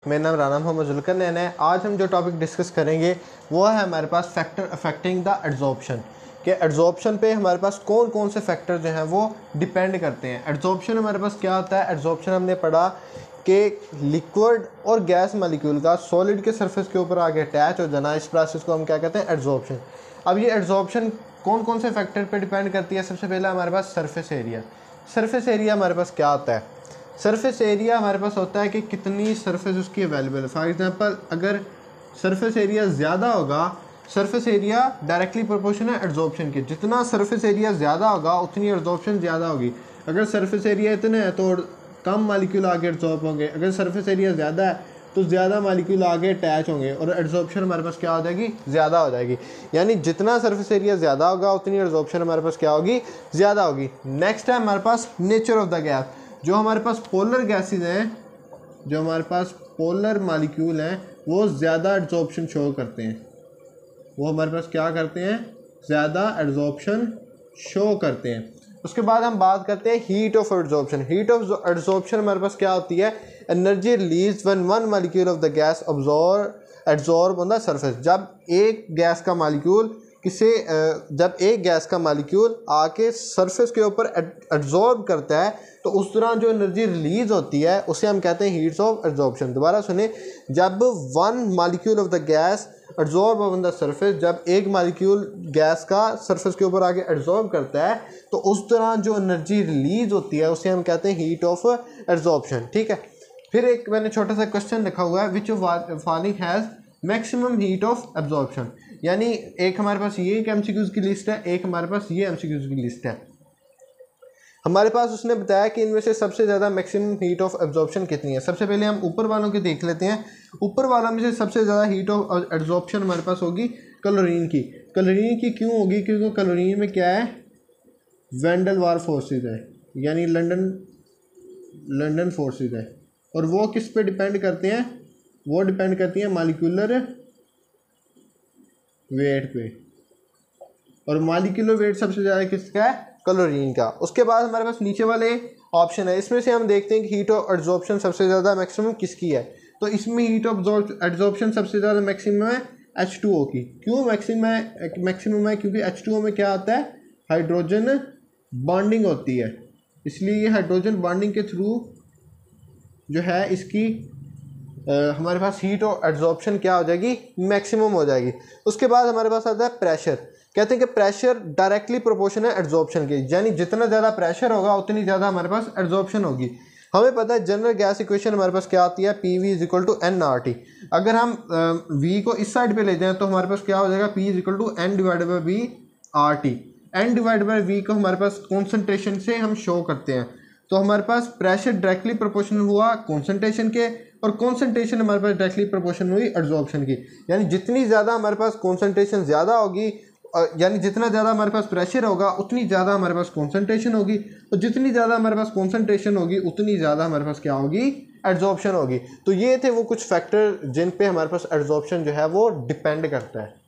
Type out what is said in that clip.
मेरा नाम राना मोहम्मद जुल्कर नैन है। आज हम जो टॉपिक डिस्कस करेंगे वो है हमारे पास फैक्टर अफेक्टिंग द एड्जॉर्प्शन कि एड्जॉर्प्शन पे हमारे पास कौन कौन से फैक्टर जो हैं वो डिपेंड करते हैं। एड्जॉर्प्शन हमारे पास क्या होता है? एड्जॉर्प्शन हमने पढ़ा कि लिक्विड और गैस मॉलिक्यूल का सॉलिड के सरफेस के ऊपर आगे अटैच हो जाना, इस प्रोसेस को हम क्या कहते हैं? एड्जॉर्प्शन। अब ये एड्जॉर्प्शन कौन कौन से फैक्टर पे डिपेंड करती है? सबसे पहले हमारे पास सरफेस एरिया। सरफेस एरिया हमारे पास क्या होता है? सरफेस एरिया हमारे पास होता है कि कितनी सरफेस उसकी अवेलेबल है। फॉर एग्जांपल अगर सरफेस एरिया ज़्यादा होगा, सरफेस एरिया डायरेक्टली प्रोपोर्शनल है एड्जॉर्प्शन के। जितना सरफेस एरिया ज़्यादा होगा उतनी एड्जॉर्प्शन ज़्यादा होगी। अगर सरफेस एरिया इतना है तो कम मालिक्यूल आगे एड्जॉर्ब होंगे, अगर सरफेस एरिया ज़्यादा है तो ज़्यादा मालिक्यूल आगे अटैच होंगे और एड्जॉर्प्शन हमारे पास क्या हो जाएगी? ज़्यादा हो जाएगी। यानी जितना सरफेस एरिया ज़्यादा होगा उतनी एड्जॉर्प्शन हमारे पास क्या होगी? ज़्यादा होगी। नेक्स्ट है हमारे पास नेचर ऑफ द गैस। जो हमारे पास पोलर गैसेज हैं, जो हमारे पास पोलर मालिक्यूल हैं, वो ज़्यादा एड्जॉर्प्शन शो करते हैं। वो हमारे पास क्या करते हैं? ज़्यादा एड्जॉर्प्शन शो करते हैं। उसके बाद हम बात करते हैं heat of adsorption. Heat of adsorption हमारे पास क्या होती है? Energy release when one molecule of the gas adsorb on the surface. जब एक गैस का मालिक्यूल जब एक गैस का मालिक्यूल आके सरफेस के ऊपर एड्जॉर्ब करता है तो उस दौरान जो एनर्जी रिलीज होती है उसे हम कहते हैं हीट्स ऑफ एड्जॉर्प्शन। दोबारा सुने, जब one molecule of the gas adsorb on the surface, जब एक मॉलिक्यूल गैस का सरफेस के ऊपर आके एड्जॉर्ब करता है तो उस दौरान जो एनर्जी रिलीज होती है उसे हम कहते हैं हीट ऑफ एड्जॉर्प्शन। ठीक है। फिर एक मैंने छोटा सा क्वेश्चन लिखा हुआ है, which following has maximum heat of absorption. यानी एक हमारे पास ये एक एमसीक्यूज की लिस्ट है, एक हमारे पास ये एमसीक्यूज की लिस्ट है। हमारे पास उसने बताया कि इनमें से सबसे ज़्यादा मैक्सिमम हीट ऑफ एब्जॉर्प्शन कितनी है। सबसे पहले हम ऊपर वालों के देख लेते हैं। ऊपर वालों में से सबसे ज़्यादा हीट ऑफ एब्जॉर्प्शन हमारे पास होगी क्लोरीन की। क्लोरीन की क्यों होगी? क्योंकि क्लोरीन में क्या है? वैन डेर वाल्स फोर्सेज है, यानी लंदन फोर्सेज है। और वो किस पे डिपेंड करते हैं? वो डिपेंड करती हैं मॉलिक्यूलर वेट पे। और मॉलिक्यूलर वेट सबसे ज़्यादा किसका है? क्लोरीन का। उसके बाद हमारे पास नीचे वाले ऑप्शन है, इसमें से हम देखते हैं कि हीट ऑफ एड्जॉर्प्शन सबसे ज़्यादा मैक्सिमम किसकी है। तो इसमें हीट ऑफ एड्जॉर्प्शन सबसे ज़्यादा मैक्सिमम है H2O की। क्यों मैक्सिमम है? क्योंकि H2O में क्या आता है? हाइड्रोजन बॉन्डिंग होती है, इसलिए ये हाइड्रोजन बॉन्डिंग के थ्रू जो है इसकी हमारे पास हीट ऑफ एड्जॉर्प्शन क्या हो जाएगी? मैक्सिमम हो जाएगी। उसके बाद हमारे पास आता है प्रेशर। कहते हैं कि प्रेशर डायरेक्टली प्रोपोर्शनल है एड्जॉर्प्शन के, यानी जितना ज़्यादा प्रेशर होगा उतनी ज़्यादा हमारे पास एड्जॉर्प्शन होगी। हमें पता है जनरल गैस इक्वेशन हमारे पास क्या आती है? PV = nRT। अगर हम V को इस साइड पे ले जाएं तो हमारे पास क्या हो जाएगा? P = N/V/RT। N/V को हमारे पास कॉन्सेंट्रेशन से हम शो करते हैं। तो हमारे पास प्रेशर डायरेक्टली प्रोपोर्शनल हुआ कॉन्सेंट्रेशन के, और कॉन्सेंट्रेशन हमारे पास डायरेक्टली प्रोपोर्शनल हुई एड्जॉर्प्शन की। यानी जितनी ज़्यादा हमारे पास कॉन्सेंट्रेशन ज़्यादा होगी, यानी जितना ज़्यादा हमारे पास प्रेशर होगा उतनी ज़्यादा हमारे पास कॉन्सेंट्रेशन होगी, और जितनी ज़्यादा हमारे पास कॉन्सेंट्रेशन होगी उतनी ज़्यादा हमारे पास क्या होगी? एड्जॉर्प्शन होगी। तो ये थे वो कुछ फैक्टर जिन पे हमारे पास एड्जॉर्प्शन जो है वो डिपेंड करता है।